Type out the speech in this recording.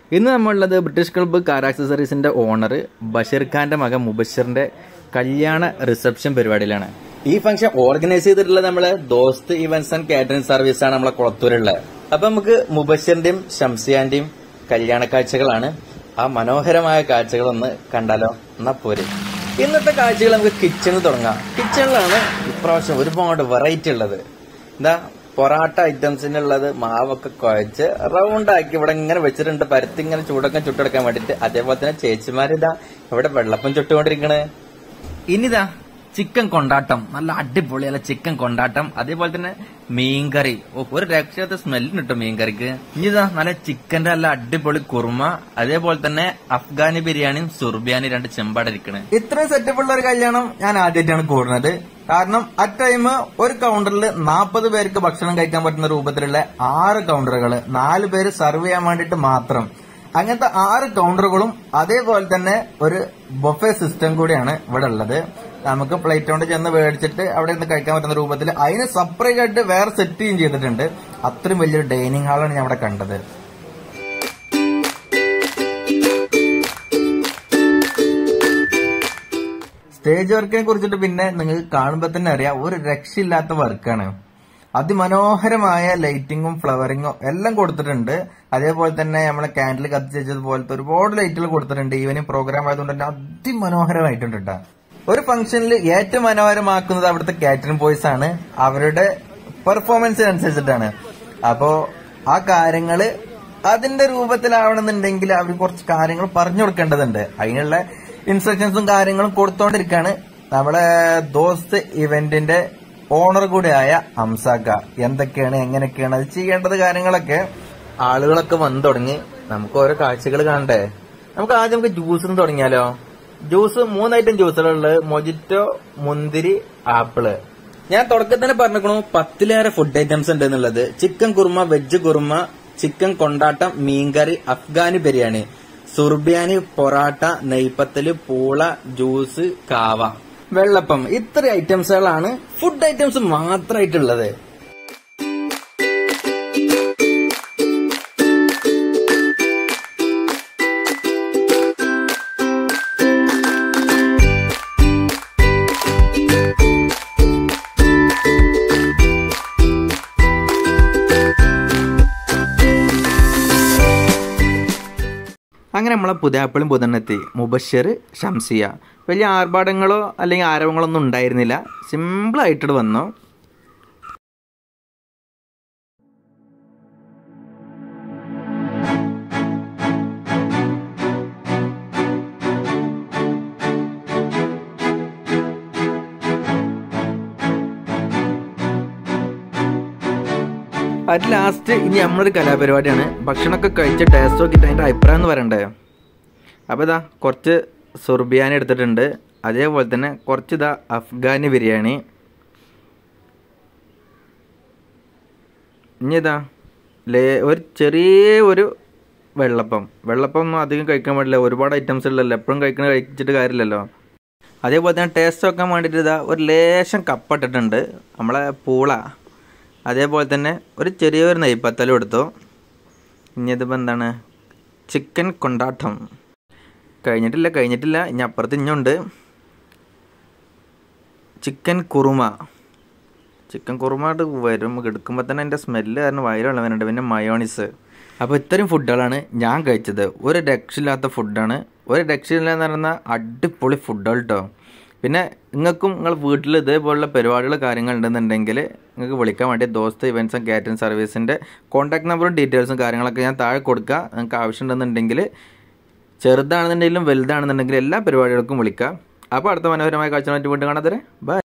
ഇന്ന് നമ്മളുള്ളത് British club car ആക്സസറീസിന്റെ ഓണർ ബഷീർ ഖാന്റെ മകൻ മുബഷിറിന്റെ കല്യാണ റിസപ്ഷൻ പരിപാടിയിലാണ്. ഈ ഫംഗ്ഷൻ ഓർഗനൈസ് ചെയ്തിട്ടുള്ളത് നമ്മള് Dost events and catering service ആണ് നമ്മളെ കുളത്തൂരുള്ളത്. അപ്പൊ നമുക്ക് മുബഷിറിന്റെയും ഷംസിയാന്റെയും കല്യാണ കാഴ്ചകളാണ്. ആ മനോഹരമായ കാഴ്ചകളൊന്ന് കണ്ടാലോ? എന്നാ പോരെ. ഇന്നത്തെ കാഴ്ചകൾ നമുക്ക് കിച്ചണിൽ തുടങ്ങാം. കിച്ചണിലാണ് ഇപ്രാവശ്യം ഒരുപാട് വെറൈറ്റി ഉള്ളത്. എന്താ പൊറാട്ട ഐറ്റംസിനുള്ളത് മാവൊക്കെ കുഴച്ച് റൗണ്ട് ആക്കി ഇവിടെ ഇങ്ങനെ വെച്ചിട്ടുണ്ട്, പരത്തി ഇങ്ങനെ ചൂടൊക്കെ ചുട്ടെടുക്കാൻ വേണ്ടിട്ട്. അതേപോലെ തന്നെ ചേച്ചിമാരിതാ ഇവിടെ വെള്ളപ്പം ചുട്ടുകൊണ്ടിരിക്കണ്. ഇനിതാ ചിക്കൻ കൊണ്ടാട്ടം, നല്ല അടിപൊളിയല്ല ചിക്കൻ കൊണ്ടാട്ടം. അതേപോലെ തന്നെ മീൻകറി, ഒരു രക്ഷത്തെ സ്മെല്ലിന് കിട്ടും മീൻകറിക്ക്. ഇനിതാ നല്ല ചിക്കന്റെ നല്ല അടിപൊളി കുറുമ, അതേപോലെ തന്നെ അഫ്ഗാനി ബിരിയാണിയും സുർബിയാനി രണ്ട് ചെമ്പാടിരിക്കണ്. ഇത്രയും സെറ്റപ്പുള്ള ഒരു കല്യാണം ഞാൻ ആദ്യമായിട്ടാണ് കൂടുന്നത്. കാരണം അറ്റ് ടൈം ഒരു കൗണ്ടറിൽ 40 പേർക്ക് ഭക്ഷണം കഴിക്കാൻ പറ്റുന്ന രൂപത്തിലുള്ള 6 കൗണ്ടറുകൾ, 4 പേര് സർവ് ചെയ്യാൻ വേണ്ടിട്ട് മാത്രം. അങ്ങനത്തെ 6 കൗണ്ടറുകളും അതേപോലെ തന്നെ ഒരു ബൊഫെ സിസ്റ്റം കൂടിയാണ് ഇവിടെ ഉള്ളത്. നമുക്ക് പ്ലേറ്റ് കൊണ്ട് ചെന്ന് മേടിച്ചിട്ട് അവിടെ നിന്ന് കഴിക്കാൻ പറ്റുന്ന രൂപത്തിൽ അതിന് സെപ്പറേറ്റ് ആയിട്ട് വേറെ സെറ്റ് ചെയ്തിട്ടുണ്ട്. അത്രയും വലിയൊരു ഡൈനിങ് ഹാളാണ് ഞാൻ അവിടെ കണ്ടത്. സ്റ്റേജ് വർക്കിനെ കുറിച്ചിട്ട് പിന്നെ നിങ്ങൾക്ക് കാണുമ്പോൾ തന്നെ അറിയാം, ഒരു രക്ഷയില്ലാത്ത വർക്കാണ്. അതിമനോഹരമായ ലൈറ്റിങ്ങും ഫ്ലവറിങ്ങും എല്ലാം കൊടുത്തിട്ടുണ്ട്. അതേപോലെ തന്നെ നമ്മളെ ക്യാൻഡിൽ കത്തിച്ചതുപോലത്തെ ഒരുപാട് ലൈറ്റുകൾ കൊടുത്തിട്ടുണ്ട്. ഈവനിങ് പ്രോഗ്രാം ആയതുകൊണ്ട് തന്നെ അതിമനോഹരമായിട്ടുണ്ട് കേട്ടോ. ഒരു ഫംഗ്ഷനിൽ ഏറ്റവും മനോഹരമാക്കുന്നത് അവിടുത്തെ കാറ്ററിംഗ് ബോയ്സ് ആണ്. അവരുടെ പെർഫോമൻസിനനുസരിച്ചിട്ടാണ്. അപ്പോ ആ കാര്യങ്ങള് അതിന്റെ രൂപത്തിലാവണമെന്നുണ്ടെങ്കിൽ അവർ കുറച്ച് കാര്യങ്ങൾ പറഞ്ഞു കൊടുക്കേണ്ടതുണ്ട്. അതിനുള്ള ഇൻസ്ട്രക്ഷൻസും കാര്യങ്ങളും കൊടുത്തോണ്ടിരിക്കാണ് നമ്മളെ ദോസ്ത് ഇവന്റിന്റെ ഓണർ കൂടിയായ ഹംസാക്ക. എന്തൊക്കെയാണ് എങ്ങനെയൊക്കെയാണ് അത് ചെയ്യേണ്ടത് കാര്യങ്ങളൊക്കെ. ആളുകളൊക്കെ വന്നു തുടങ്ങി. നമുക്ക് ഓരോ കാഴ്ചകൾ കാണണ്ടേ. നമുക്ക് ആദ്യം നമുക്ക് ജ്യൂസിന് തുടങ്ങിയാലോ? ജ്യൂസ് 3 ഐറ്റം ജ്യൂസുകളുള്ളത്: മൊജിറ്റോ, മുന്തിരി, ആപ്പിള്. ഞാൻ തുടക്കത്തിൽ തന്നെ പറഞ്ഞിരിക്കണു 10ലേറെ ഫുഡ് ഐറ്റംസ് ഉണ്ട് എന്നുള്ളത്. Chicken kurma, veg kurma, chicken കൊണ്ടാട്ടം, മീൻകറി, അഫ്ഗാനി ബിരിയാണി, സുർബിയാനി, പൊറാട്ട, നെയ്പത്തല്, പൂള, ജ്യൂസ്, കാവ, വെള്ളപ്പം. ഇത്ര ഐറ്റംസുകളാണ് ഫുഡ് ഐറ്റംസ് മാത്രമായിട്ടുള്ളത്. അങ്ങനെ നമ്മളെ പുതിയാപ്പിളും പുതന്നെത്തി. മുബഷിർ, ഷംസിയ. വലിയ ആർഭാടങ്ങളോ അല്ലെങ്കിൽ ആരവങ്ങളോ ഒന്നും ഉണ്ടായിരുന്നില്ല. സിമ്പിളായിട്ട് വന്നു. അത് ലാസ്റ്റ് ഇനി നമ്മളൊരു കലാപരിപാടിയാണ്. ഭക്ഷണമൊക്കെ കഴിച്ച ടേസ്റ്റ് നോക്കിയിട്ട് അതിൻ്റെ അഭിപ്രായം എന്ന് പറയണ്ടേ. അപ്പോൾ ഇതാ കുറച്ച് സുർബിയാനി എടുത്തിട്ടുണ്ട്. അതേപോലെ തന്നെ കുറച്ച് ഇതാ അഫ്ഗാനി ബിരിയാണി. ഇനി ഇതാ ഒരു ചെറിയ വെള്ളപ്പം ഒന്നും അധികം കഴിക്കാൻ പാടില്ല. ഒരുപാട് ഐറ്റംസ് ഉള്ളല്ലോ, എപ്പോഴും കഴിച്ചിട്ട് കാര്യമില്ലല്ലോ. അതേപോലെ തന്നെ ടേസ്റ്റ് നോക്കാൻ വേണ്ടിയിട്ട് ഇതാ ഒരു ലേശം കപ്പട്ടിട്ടുണ്ട് നമ്മളെ പൂള. അതേപോലെ തന്നെ ഒരു ചെറിയൊരു നെയ്പത്തലും എടുത്തു. ഇനി ഇതിപ്പോൾ എന്താണ്, ചിക്കൻ കൊണ്ടാട്ടം. കഴിഞ്ഞിട്ടില്ല. ഇനി അപ്പുറത്ത് ഇഞ്ഞുണ്ട് ചിക്കൻ കുറുമ. ചിക്കൻ കുറുമായിട്ട് വരും എടുക്കുമ്പോൾ തന്നെ എൻ്റെ സ്മെല്ല് കാരണം വയറുള്ളവനുണ്ട്. പിന്നെ മയോണിസ്. അപ്പോൾ ഇത്രയും ഫുഡുകളാണ് ഞാൻ കഴിച്ചത്. ഒരു രക്ഷയില്ലാത്ത ഫുഡാണ്. ഒരു രക്ഷയില്ലാന്ന് പറയുന്ന അടിപൊളി ഫുഡുകൾ കേട്ടോ. പിന്നെ നിങ്ങൾക്കും നിങ്ങൾ വീട്ടിൽ ഇതേപോലുള്ള പരിപാടികൾ കാര്യങ്ങൾ ഉണ്ടെന്നുണ്ടെങ്കിൽ നിങ്ങൾക്ക് വിളിക്കാൻ വേണ്ടി ദോസ്ത് ഇവൻറ്റ്സ് ആൻഡ് കാറ്ററിംഗ് സർവീസിൻ്റെ കോൺടാക്ട് നമ്പറും ഡീറ്റെയിൽസും കാര്യങ്ങളൊക്കെ ഞാൻ താഴെ കൊടുക്കുക. നിങ്ങൾക്ക് ആവശ്യമുണ്ടെന്നുണ്ടെങ്കിൽ ചെറുതാണെന്നുണ്ടെങ്കിലും വലുതാണെന്നുണ്ടെങ്കിലും എല്ലാ പരിപാടികൾക്കും വിളിക്കുക. അപ്പോൾ അടുത്ത മനോഹരമായ കാഴ്ച വീണ്ടും കാണാതെ ബൈ.